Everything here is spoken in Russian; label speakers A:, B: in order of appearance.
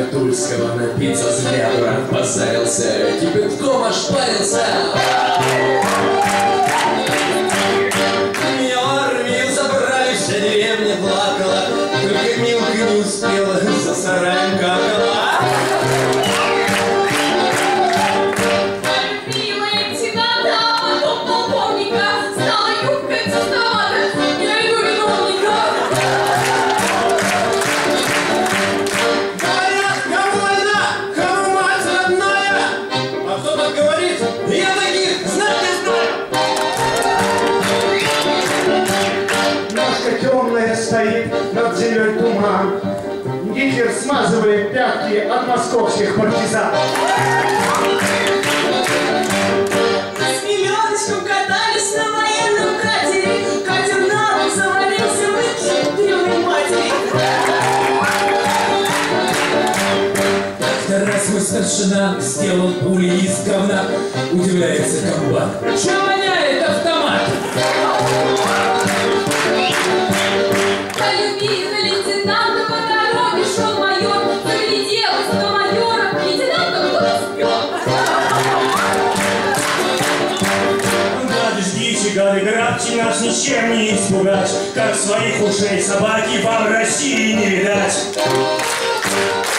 A: Тульского напиться зря дурак позарился, кипятком ошпарился. Ее армию забрали, вся деревня плакала, только Милка не успела, за сараем какала.
B: Стоит над землей туман. Гитлер смазывает пятки от московских партизан.
C: С миллионочком катались на военном катере. Катер на бок завалился в древней матери.
A: Как-то раз мой старшина сделал пули из говна. Удивляется комбат: чё воняет автомат?
C: Лейтенанта по дороге шел майор, загляделась на майора, лейтенанта кто-то спёр.
D: Гады, ждите, гады, грабьте нас, ничем не испугать, как своих ушей собаки вам России не видать.